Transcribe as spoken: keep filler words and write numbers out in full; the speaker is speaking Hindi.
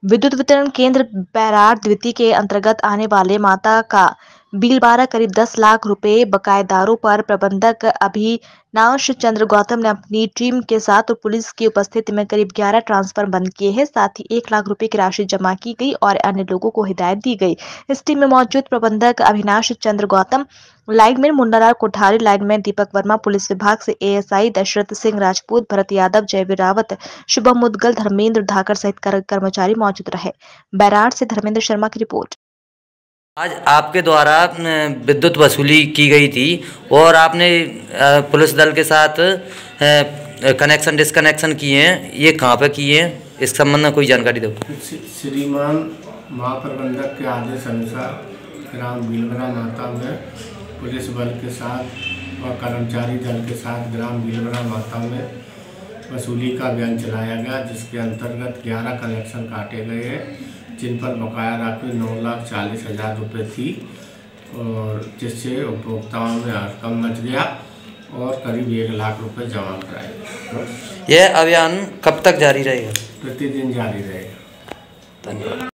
विद्युत वितरण केंद्र बैराड़ द्वितीय के अंतर्गत आने वाले माता का बिल बारह करीब दस लाख रुपए बकायेदारों पर प्रबंधक अभिनाश चंद्र गौतम ने अपनी टीम के साथ और पुलिस की उपस्थिति में करीब ग्यारह ट्रांसफर बंद किए हैं। साथ ही एक लाख रुपए की राशि जमा की गई और अन्य लोगों को हिदायत दी गई। इस टीम में मौजूद प्रबंधक Abhinash Chandra Gautam, lineman Munnalal Kothari, lineman Deepak Verma, police विभाग से एएसआई दशरथ सिंह राजपूत, भरत यादव, जयवीर रावत, शुभम मुदगल, धर्मेंद्र धाकर सहित कर्मचारी मौजूद रहे। बैराड़ से धर्मेंद्र शर्मा की रिपोर्ट। आज आपके द्वारा विद्युत वसूली की गई थी और आपने पुलिस दल के साथ कनेक्शन डिस्कनेक्शन किए हैं, ये कहाँ पे किए हैं, इस संबंध में कोई जानकारी दो। श्रीमान महाप्रबंधक के आदेश अनुसार ग्राम बिलवरा माता में पुलिस बल के साथ और कर्मचारी दल के साथ ग्राम बिलवरा माता में वसूली का अभियान चलाया गया, जिसके अंतर्गत ग्यारह कनेक्शन काटे गए हैं, जिन पर बकाया राशि नौ लाख चालीस हज़ार रुपये थी और जिससे उपभोक्ताओं में हड़कंप मच गया और करीब एक लाख रुपए जमा कराए गए। यह अभियान कब तक जारी रहेगा? प्रतिदिन जारी रहेगा। धन्यवाद।